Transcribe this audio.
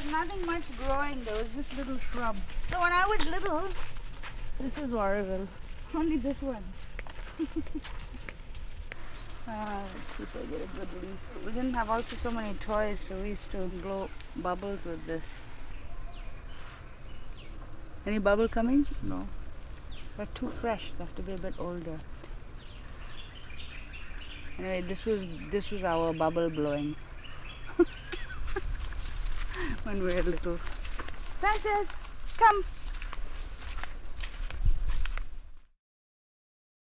nothing much growing. There was this little shrub. So when I was little, this is horrible. Only this one. Let's see if I get a good leaf. We didn't have also so many toys, so we used to blow bubbles with this. Any bubble coming? No. They're too fresh. They have to be a bit older. Anyway, this was our bubble blowing when we were little. Princess, come.